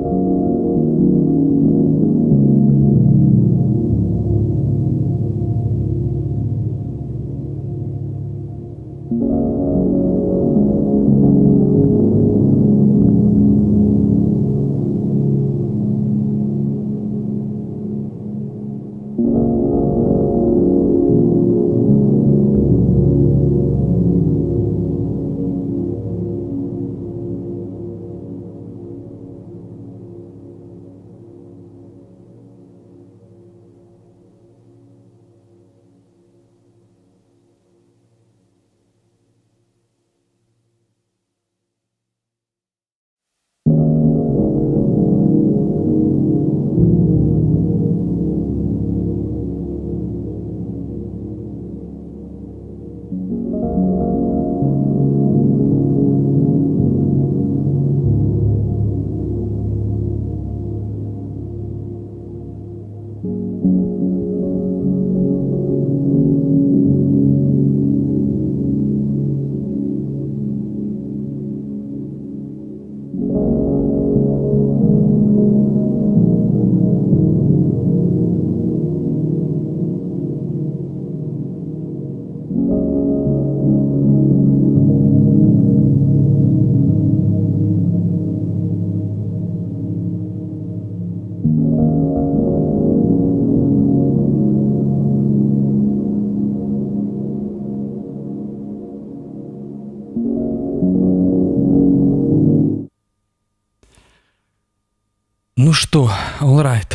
Ну что, alright.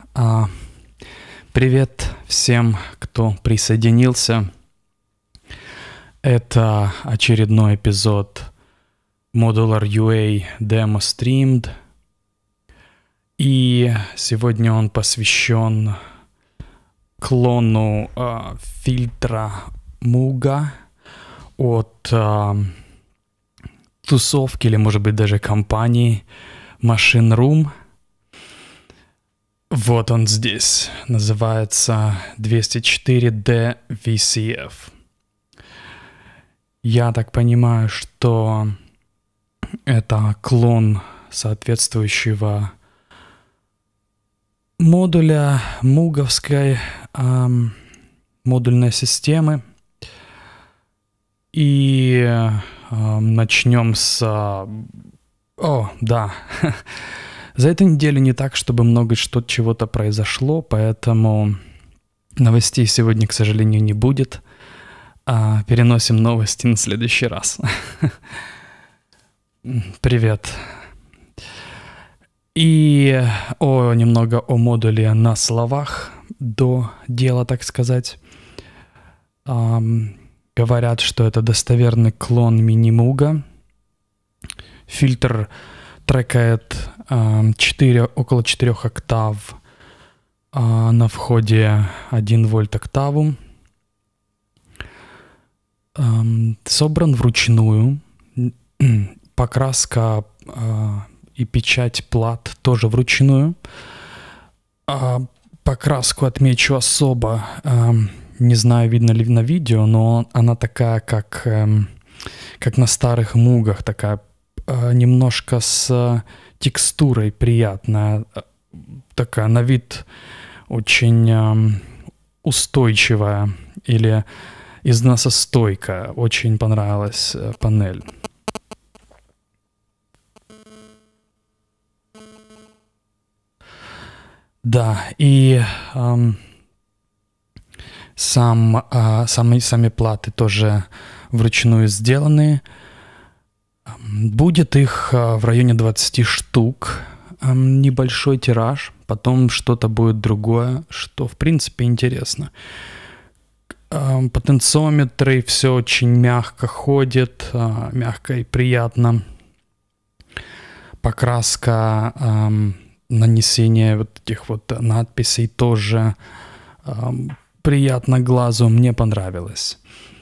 Привет всем, кто присоединился. Это очередной эпизод Modular UA Demo Streamed. И сегодня он посвящен клону фильтра Muga от тусовки или, может быть, даже компании Machine Room. Вот он здесь. Называется 204D VCF. Я так понимаю, что это клон соответствующего модуля муговской модульной системы. И начнем с... За эту неделю не так, чтобы много чего-то произошло, поэтому новостей сегодня, к сожалению, не будет. Переносим новости на следующий раз. Привет. И немного о модуле на словах до дела, так сказать. Говорят, что это достоверный клон мини-муга. Фильтр трекает около 4 октав на входе 1 вольт октаву. Собран вручную. Покраска и печать плат тоже вручную. Покраску отмечу особо. Не знаю, видно ли на видео, но она такая, как на старых мугах, такая немножко с текстурой приятная, такая на вид очень устойчивая или износостойкая. Очень понравилась панель. Да, и сами платы тоже вручную сделаны. Будет их в районе 20 штук, небольшой тираж, потом что-то будет другое, что в принципе интересно. Потенциометры, все очень мягко ходит, мягко и приятно. Покраска, нанесение вот этих вот надписей тоже приятно глазу, мне понравилось.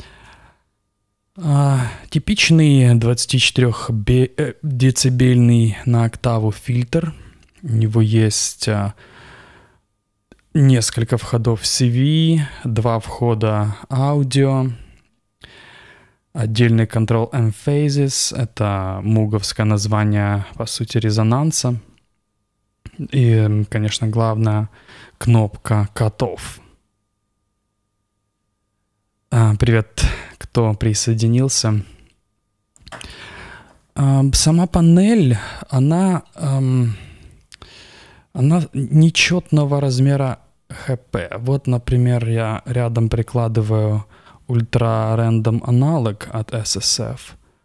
Типичный 24-децибельный на октаву фильтр. У него есть несколько входов CV, 2 входа аудио, отдельный control and phases. Это муговское название, по сути, резонанса. И, конечно, главная кнопка «Cut-off». Привет, кто присоединился. Сама панель, она нечетного размера ХП. Вот, например, я рядом прикладываю Ultra Random Analog от SSF.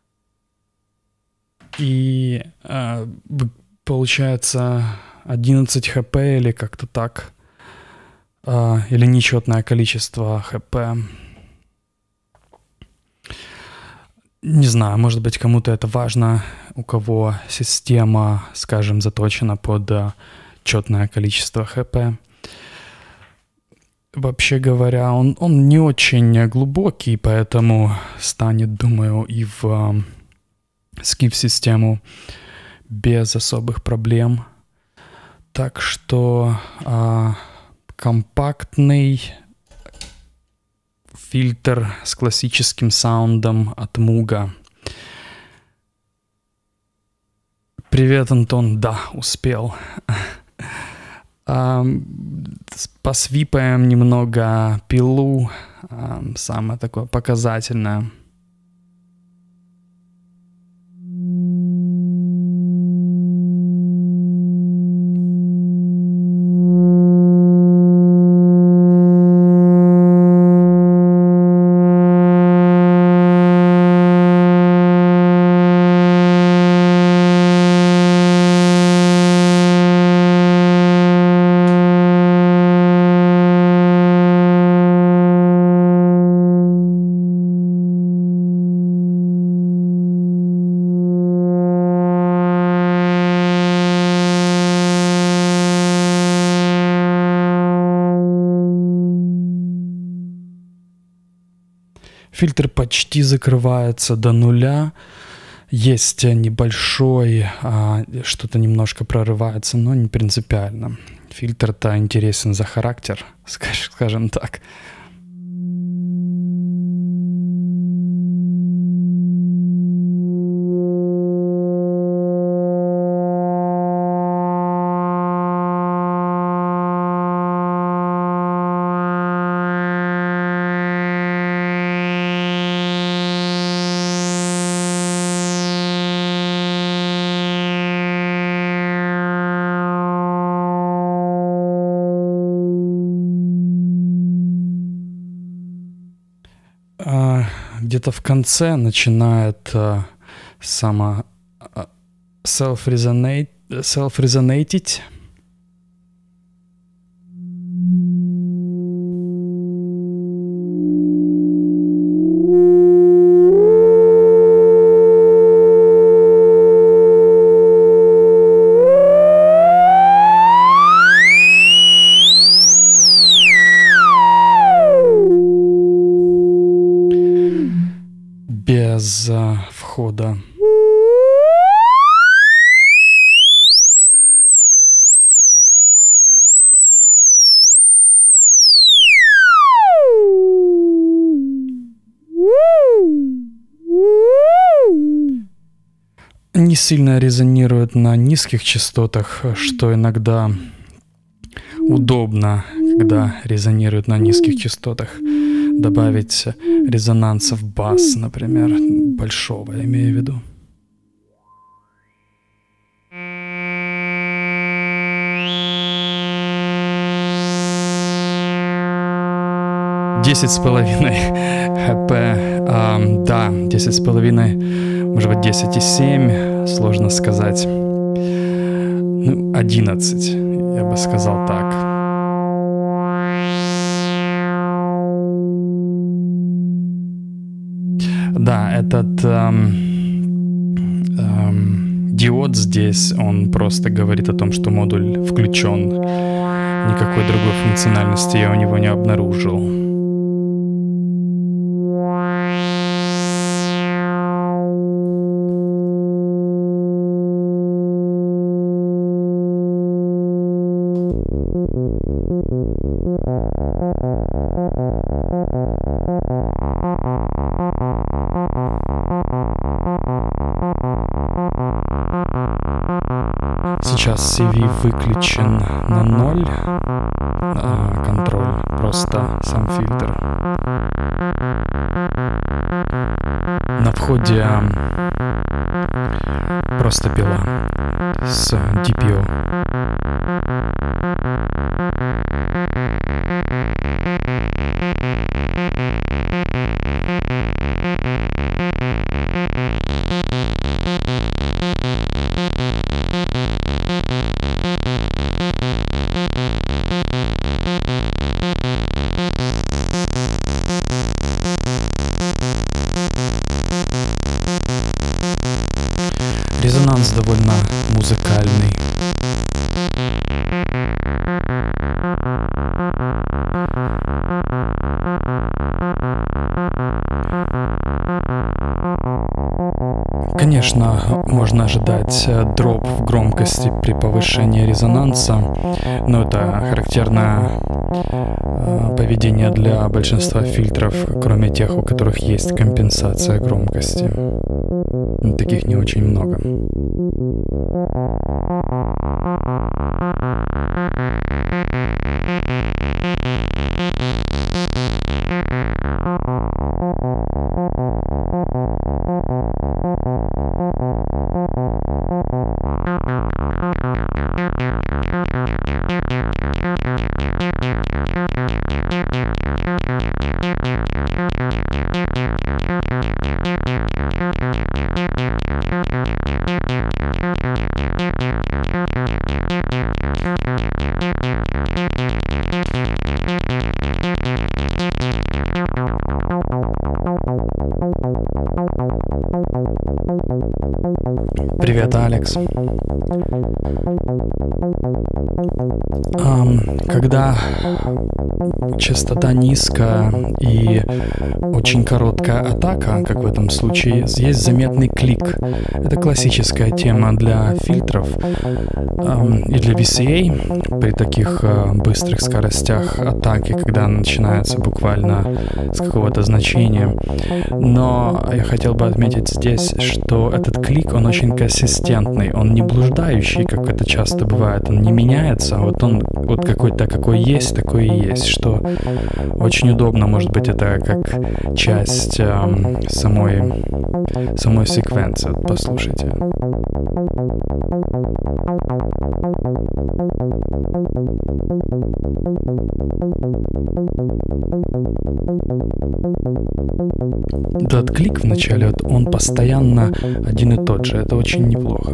И получается 11 ХП или как-то так. Или нечетное количество ХП. Не знаю, может быть, кому-то это важно, у кого система, скажем, заточена под четное количество ХП. Вообще говоря, он не очень глубокий, поэтому станет, думаю, и в скиф-систему без особых проблем. Так что компактный фильтр с классическим саундом от Муга. Привет, Антон. Да, успел. Посвипаем немного пилу. Самое такое показательное. Фильтр почти закрывается до нуля. Есть небольшой, что-то немножко прорывается, но не принципиально. Фильтр-то интересен за характер, скажем так. Где-то в конце начинает self-resonate. Без входа. Не сильно резонирует на низких частотах, что иногда удобно, когда резонирует на низких частотах. Добавить резонанса в бас, например, большого, я имею в виду. Десять с половиной ХП. Да, 10,5, может быть 10,7, сложно сказать. 11, я бы сказал так. Да, этот диод здесь, он просто говорит о том, что модуль включен. Никакой другой функциональности я у него не обнаружил. сейчас CV выключен на 0, контроль, просто сам фильтр. На входе просто пила с DPO. Резонанс довольно музыкальный. Конечно, можно ожидать дроп в громкости при повышении резонанса, но это характерное поведение для большинства фильтров, кроме тех, у которых есть компенсация громкости. Таких не очень много. Привет, Алекс. Когда частота низкая и очень короткая атака, как в этом случае, есть заметный клик. Это классическая тема для фильтров и для VCA при таких быстрых скоростях атаки, когда она начинается буквально с какого-то значения. Но я хотел бы отметить здесь, что этот клик, он очень консистентный, он не блуждающий, как это часто бывает, он не меняется, вот он вот какой-то какой есть, такой и есть, что очень удобно, может быть, это как часть самой секвенции. Вот послушайте. Этот клик в начале, он постоянно один и тот же. Это очень неплохо.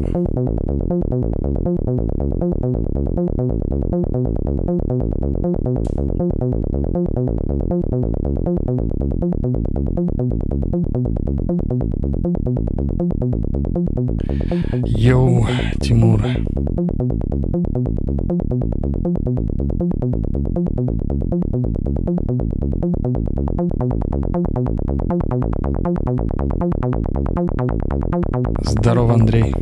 Йоу, Тимур. Здорово, Андрей.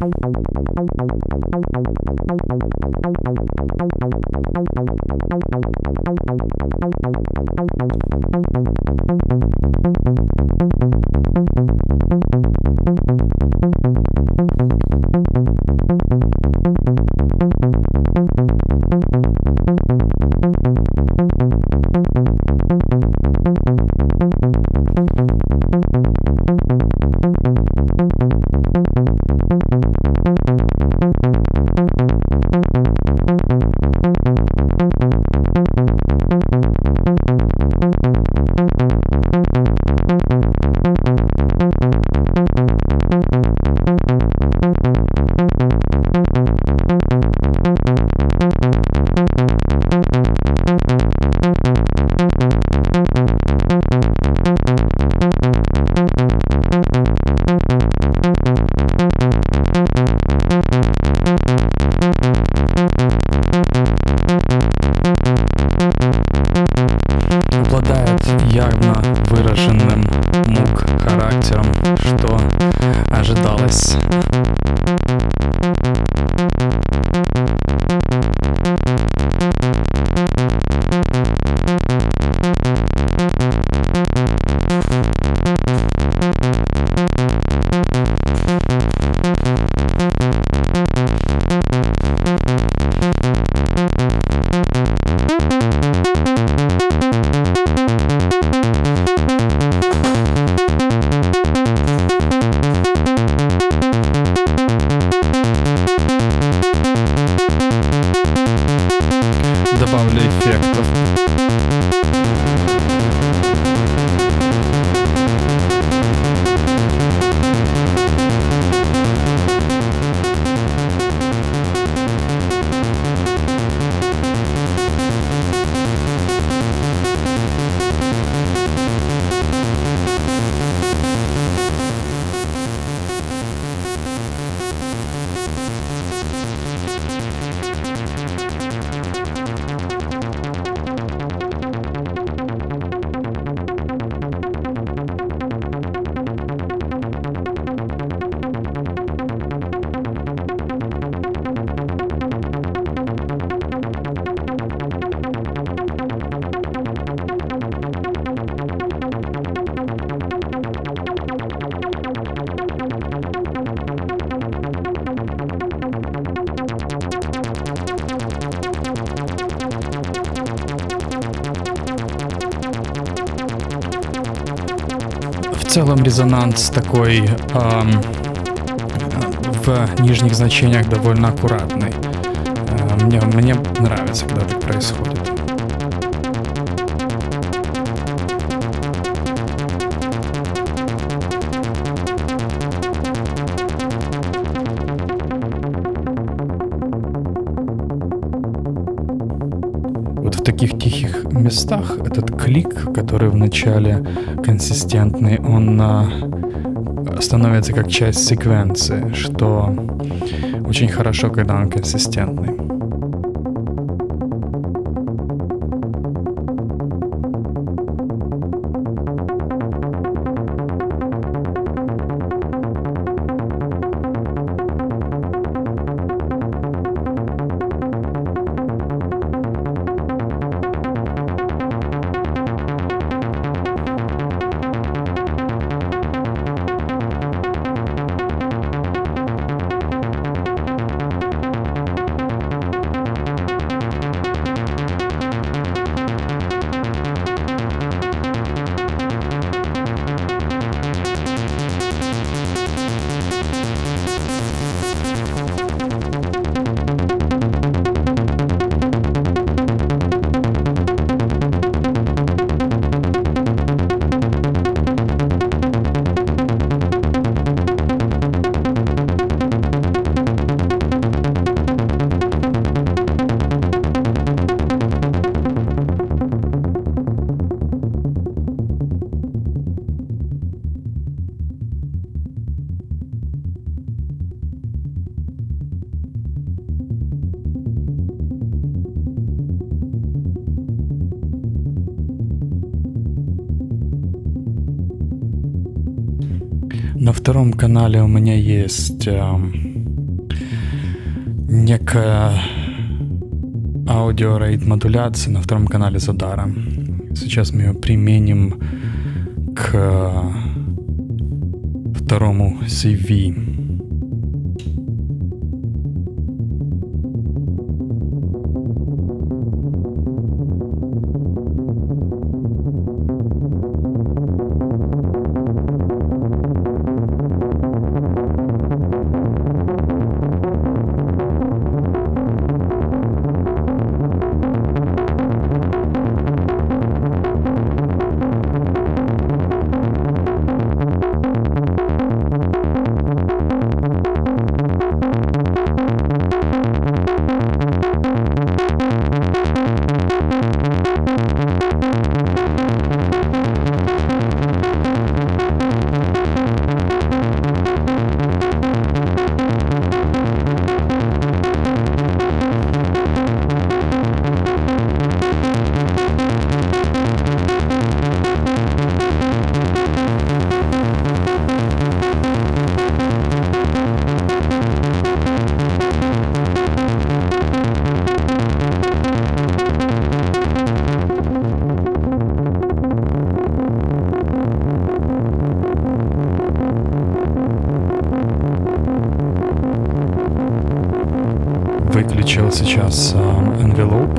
целом резонанс такой в нижних значениях довольно аккуратный. Мне нравится, когда так происходит. Вот в таких тихих местах этот клик, который вначале консистентный, он становится как часть секвенции, что очень хорошо, когда он консистентный. На втором канале у меня есть некая аудиорейт-модуляция на втором канале Задара. Сейчас мы ее применим к второму CV. Выключил сейчас envelope.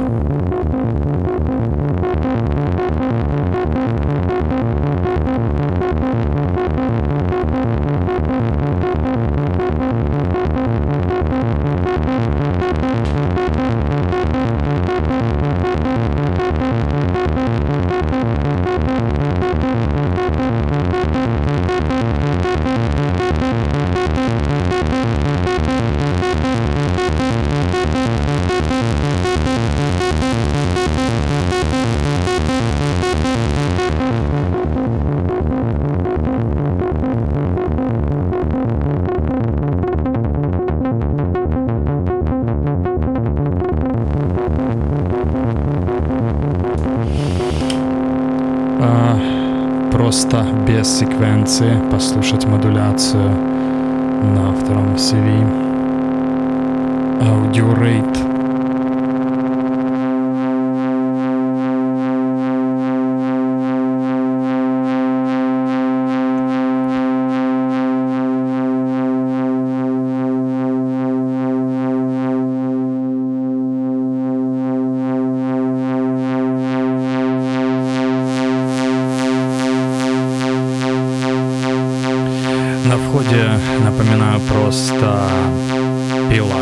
Просто без секвенции послушать модуляцию на втором CV. Audio rate. входе напоминаю просто пила.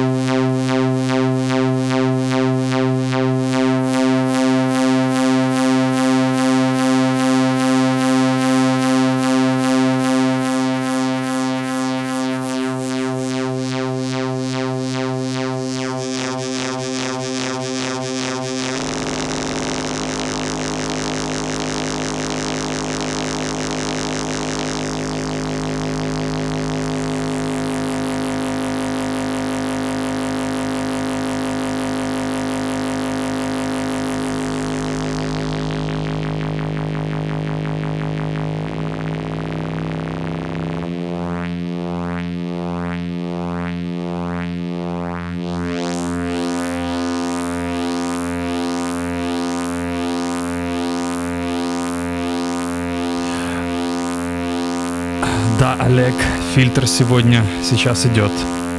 Да, Олег, фильтр сейчас идет.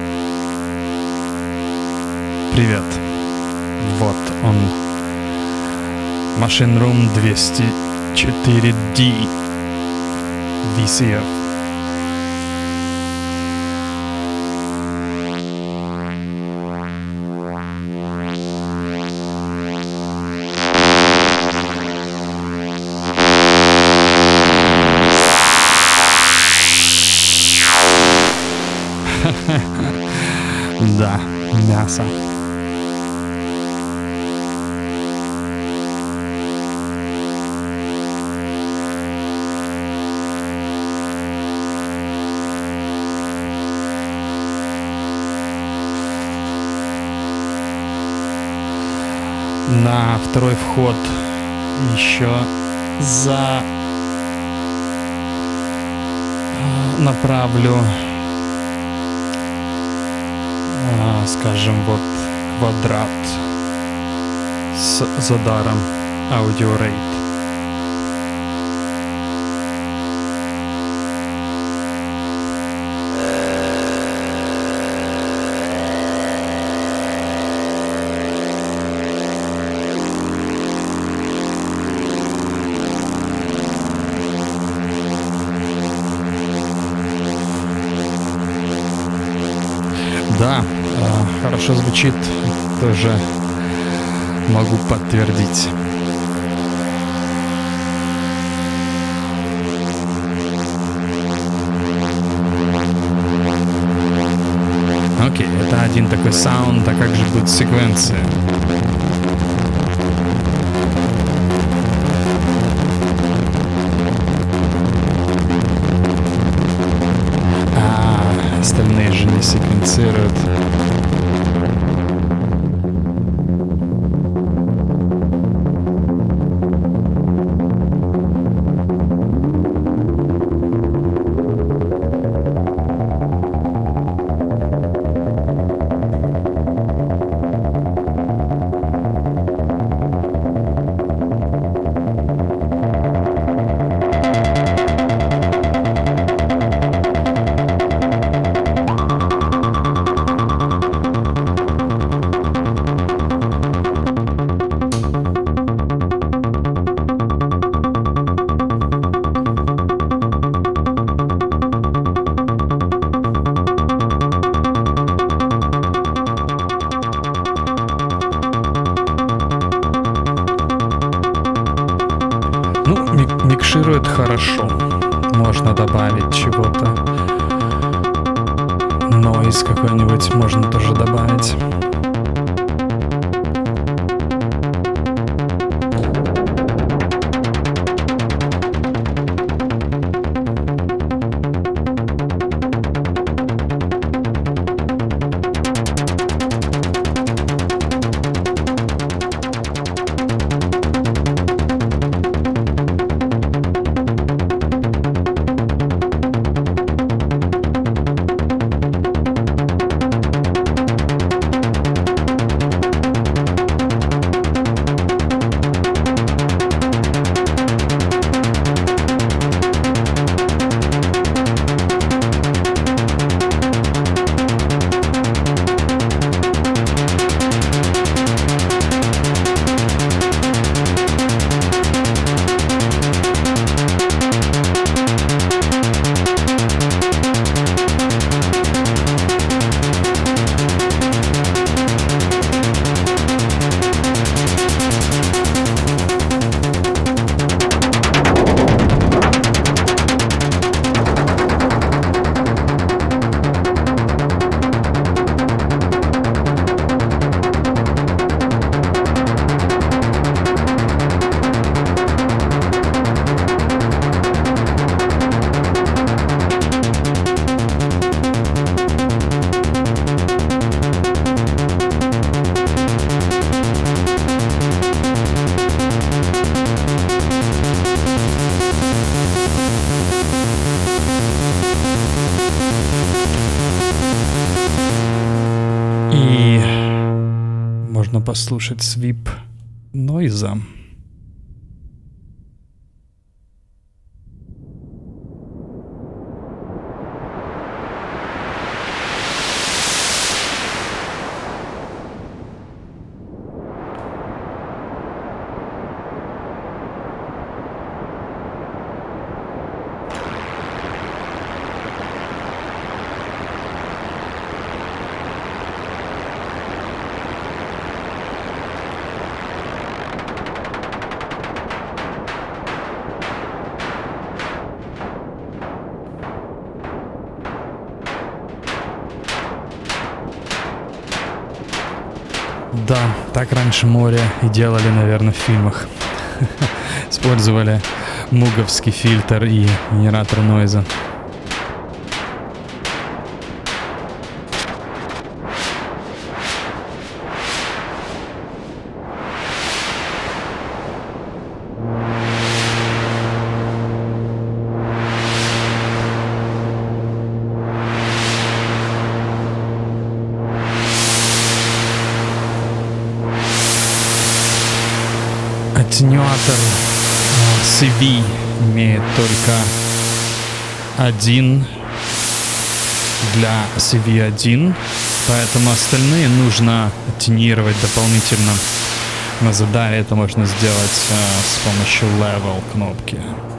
Привет. Вот он. Machine Room 204D VCF. Да, мясо. На второй вход еще направлю, скажем, вот квадрат с задаром Audio Rate. Да, хорошо звучит, тоже могу подтвердить. Окей, это один такой саунд, а как же будет секвенция? Остальные же не секвенцируют. Микширует хорошо. Можно добавить чего-то. Нойз какой-нибудь можно тоже добавить. можно послушать свип нойза. Да, так раньше море и делали, наверное, в фильмах. Использовали муговский фильтр и генератор нойза. Атенюатор CV имеет только один для CV1, поэтому остальные нужно атенировать дополнительно. На задаре это можно сделать с помощью Level кнопки.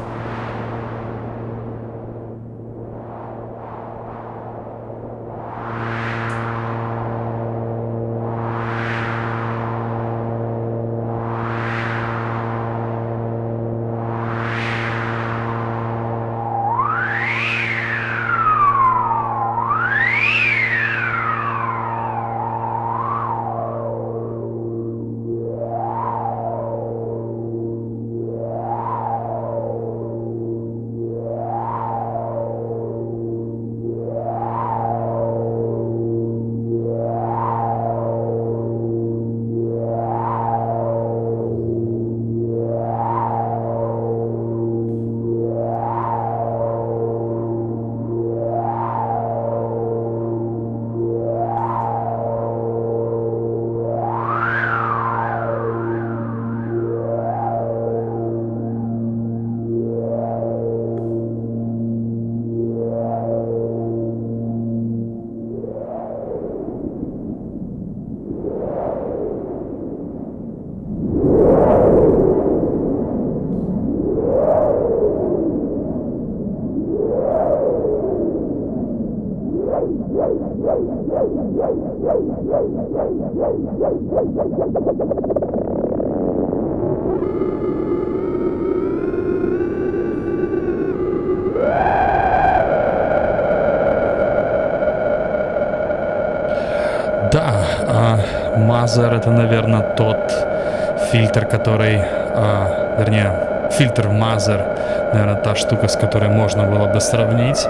Мазер — это, наверное, тот фильтр, который, вернее, фильтр Мазер, наверное, та штука, с которой можно было бы сравнить.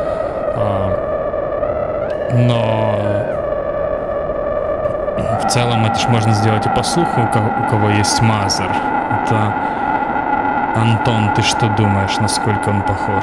Но в целом это же можно сделать и по слуху, у кого есть Мазер. Это Антон, ты что думаешь, насколько он похож?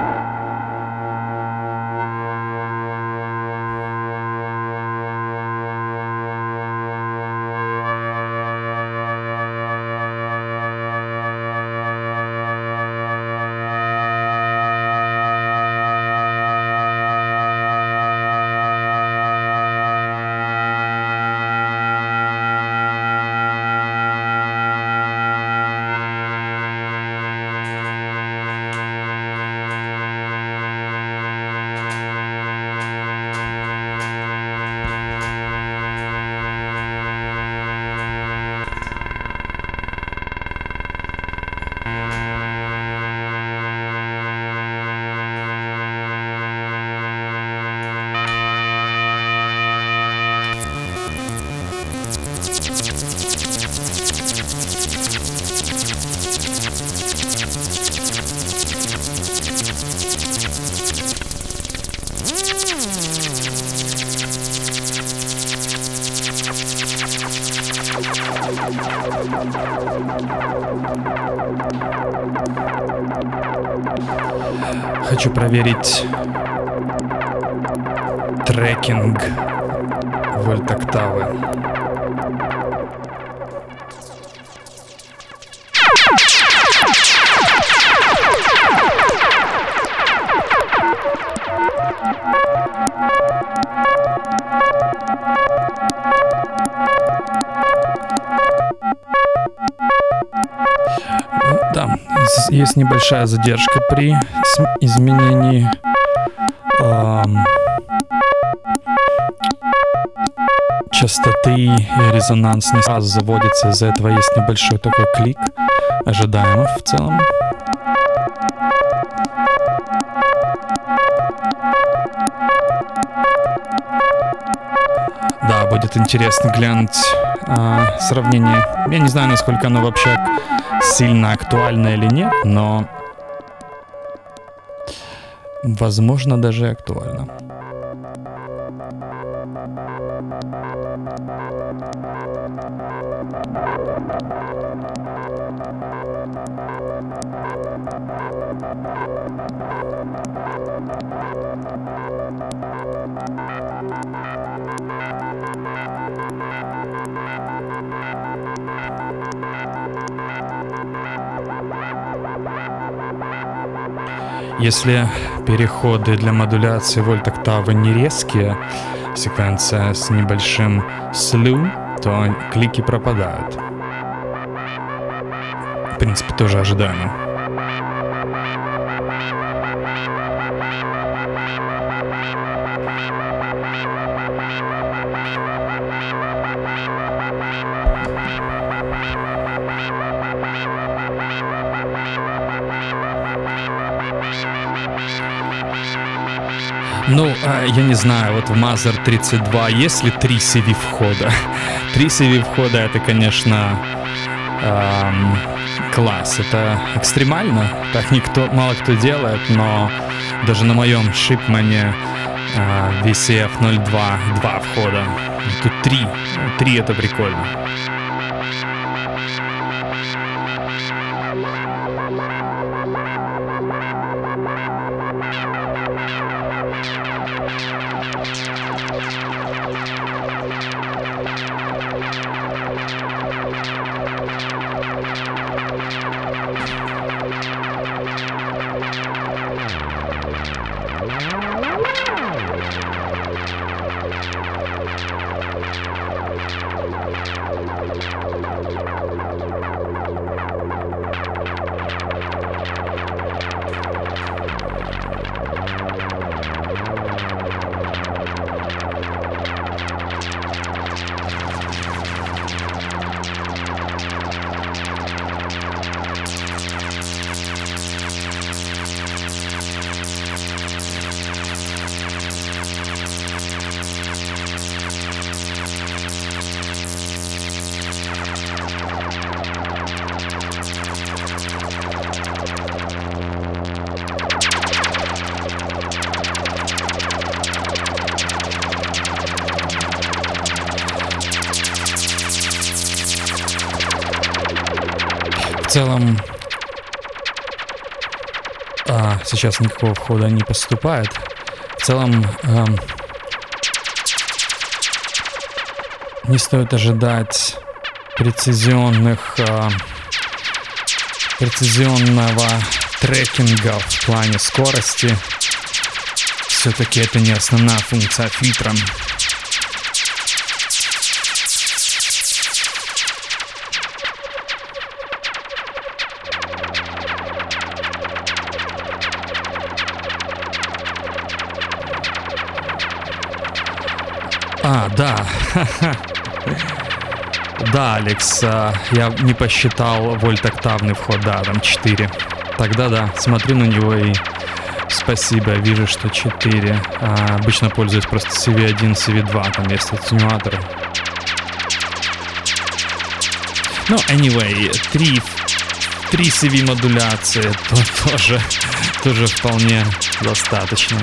Хочу проверить трекинг вольт-октавы. есть небольшая задержка при изменении частоты, и резонанс не сразу заводится, из-за этого есть небольшой такой клик, ожидаемо в целом. Да, будет интересно глянуть сравнение. Я не знаю, насколько оно вообще сильно актуально или нет, но возможно даже актуально. Если переходы для модуляции вольт-октавы не резкие, секвенция с небольшим слю, то клики пропадают. В принципе, тоже ожидаемо. Ну, я не знаю, вот в Mother 32 есть ли 3 CV входа? 3 CV входа — это, конечно, класс. Это экстремально, так мало кто делает, но даже на моем шипмане VCF 02 2 входа. Тут 3. 3 — это прикольно. В целом, сейчас никакого входа не поступает. В целом, не стоит ожидать прецизионного трекинга в плане скорости. Все-таки это не основная функция фильтра. Да. Да, Алекс, я не посчитал вольт-октавный вход, да, там 4. Тогда да, смотрю на него и спасибо, вижу, что 4. Обычно пользуюсь просто CV1, CV2, там есть атенюаторы. Ну, anyway, 3 CV модуляции, тоже вполне достаточно.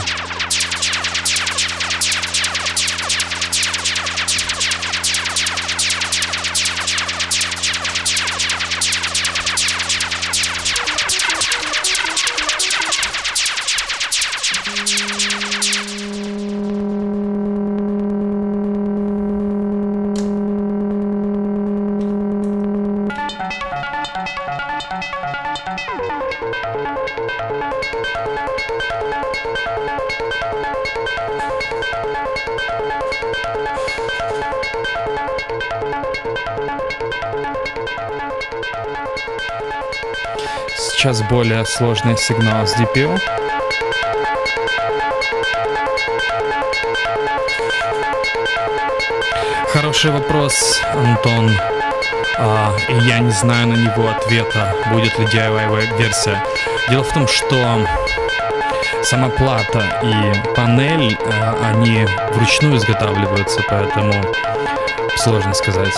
Сейчас более сложный сигнал с DPO. Хороший вопрос, Антон. И я не знаю на него ответа, будет ли DIY-версия. Дело в том, что сама плата и панель, они вручную изготавливаются, поэтому сложно сказать.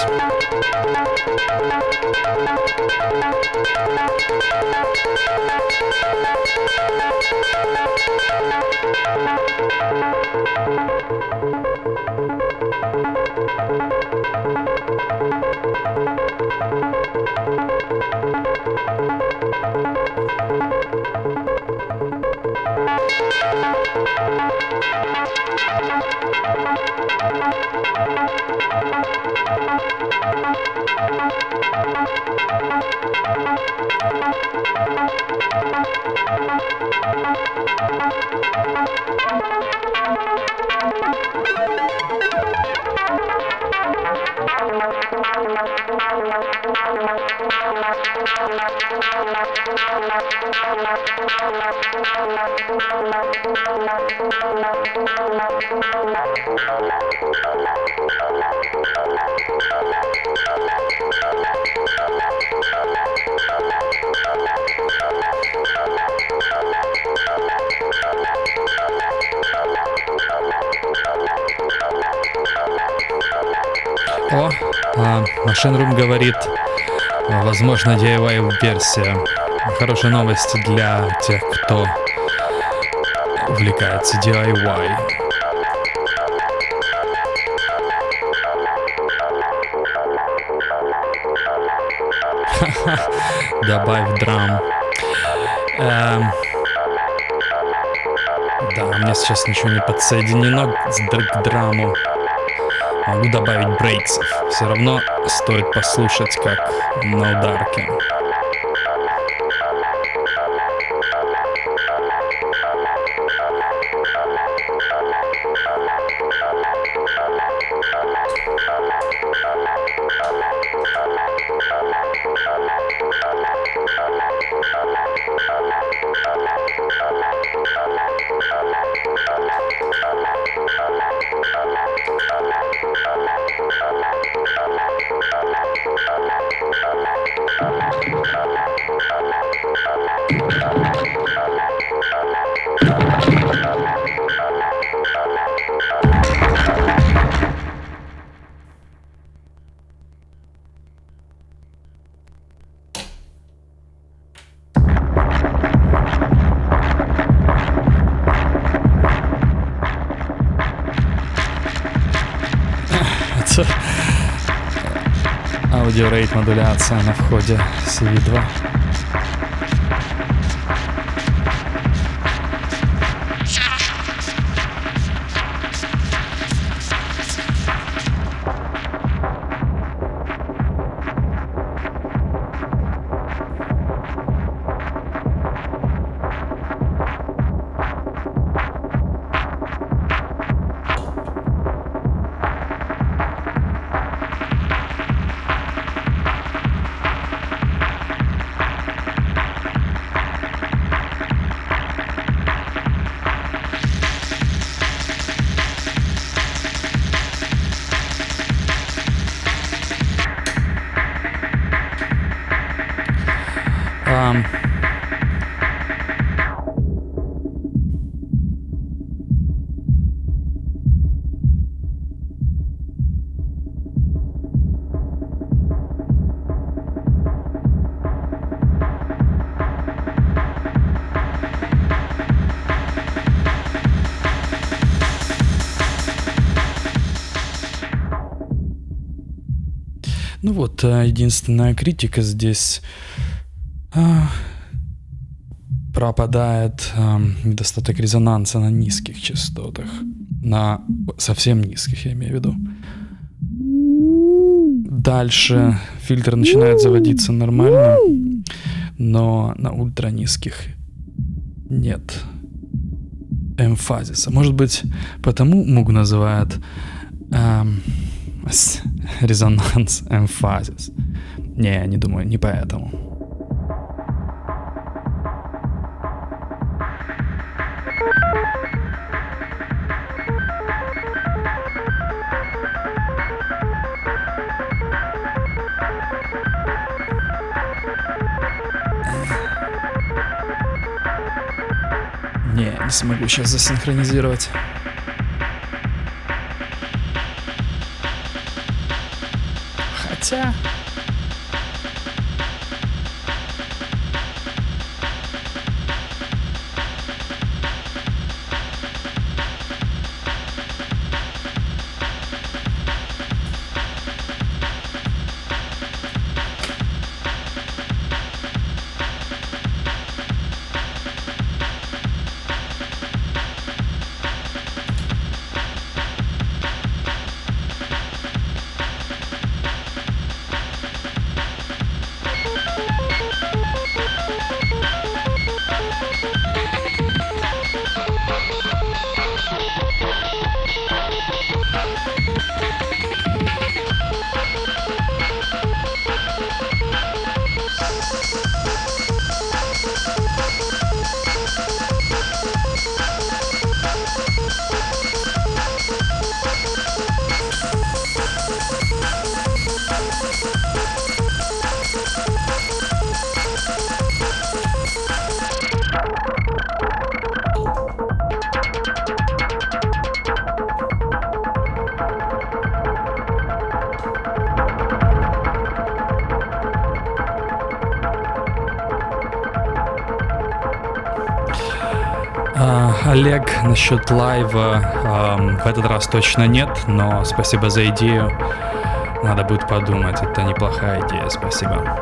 Machine Room говорит, возможно, DIY-версия. Хорошая новость для тех, кто увлекается DIY. Добавь драм. Да, у меня сейчас ничего не подсоединено к драму. Могу добавить брейксов. Все равно стоит послушать, как на ударке. Аудиорейт модуляция на входе CV2. Ну вот, единственная критика здесь пропадает недостаток резонанса на низких частотах. На совсем низких, я имею в виду. Дальше фильтр начинает заводиться нормально, но на ультранизких нет эмфазиса. Может быть, потому Муг называет резонанс эмфазис. Не думаю, не поэтому. Не смогу сейчас засинхронизировать. Хотя... Олег, насчет лайва в этот раз точно нет, но спасибо за идею. Надо будет подумать, это неплохая идея, спасибо.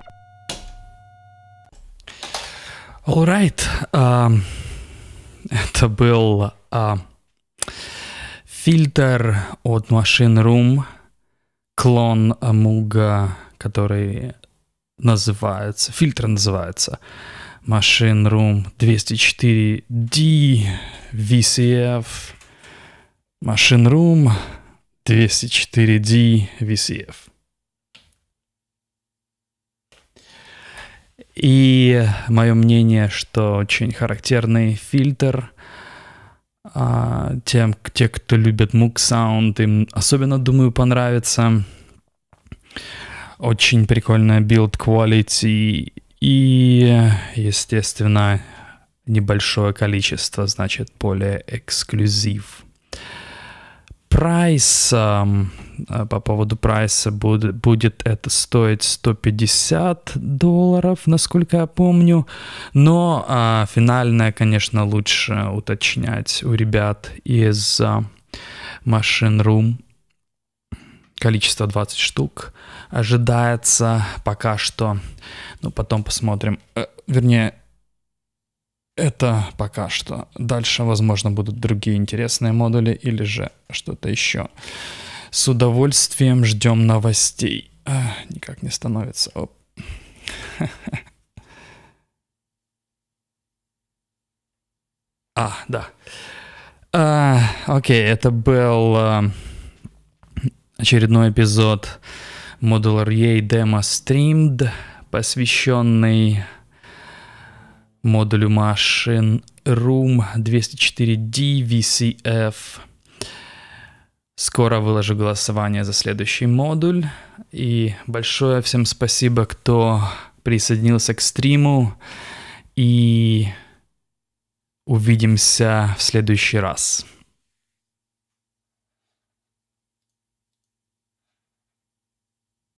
Alright. это был фильтр от Machine Room, клон Moog, который фильтр называется Machine Room 204D VCF. Machine Room 204D VCF. И мое мнение, что очень характерный фильтр. Те, кто любит Moog Sound, им особенно, думаю, понравится. Очень прикольная build quality и, естественно, небольшое количество, значит, более эксклюзив. Прайс, по поводу прайса, будет это стоить $150, насколько я помню. Но финальное, конечно, лучше уточнять у ребят из Machine Room. Количество 20 штук ожидается пока что. Ну, потом посмотрим. Вернее, это пока что. Дальше, возможно, будут другие интересные модули или же что-то еще. С удовольствием ждем новостей. Никак не становится. Оп. Да. Окей, это был очередной эпизод Modular Yay Demo Streamed, посвященный модулю Machine Room 204D VCF. Скоро выложу голосование за следующий модуль. И большое всем спасибо, кто присоединился к стриму. И увидимся в следующий раз.